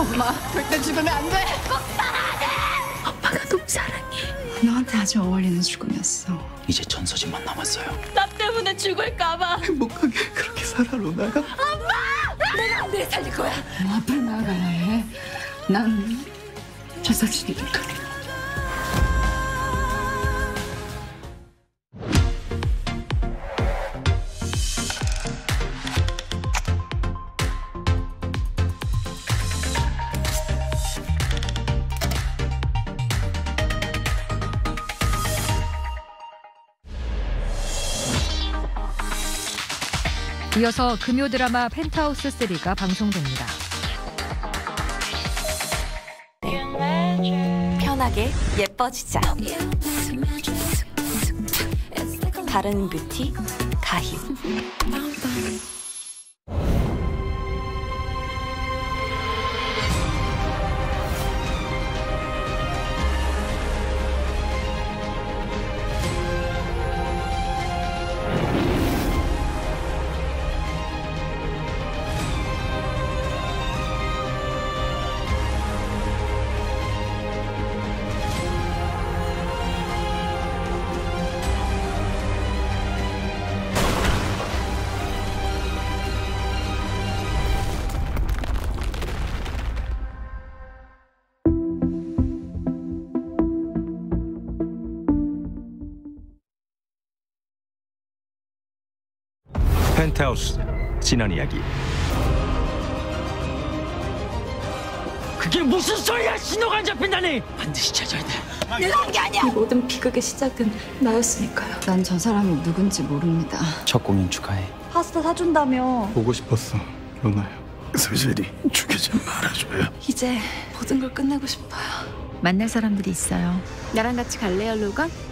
엄마, 절대 죽으면 안 돼. 꼭 살아야 돼. 아빠가 너무 사랑해. 너한테 아주 어울리는 죽음이었어. 이제 전서진만 남았어요. 나 때문에 죽을까봐. 행복하게 그렇게 살아, 로나가. 엄마! 내가 안 돼 살릴 거야. 너 앞으로 나아가야 해. 난 전서진이니까. 이어서 금요 드라마 펜트하우스 3가 방송됩니다. 편하게 예뻐지자. 바른 뷰티 가희. 펜트하우스 지난 이야기. 그게 무슨 소리야? 신호가 안 잡힌다니. 반드시 찾아야 돼. 내가 한 게 아니야. 이 모든 비극의 시작은 나였으니까요. 난 저 사람이 누군지 모릅니다. 첫 공연 축하해. 파스타 사준다며. 보고 싶었어, 로나야. 슬슬이 죽이지 말아줘요. 이제 모든 걸 끝내고 싶어요. 만날 사람들이 있어요. 나랑 같이 갈래요, 로건?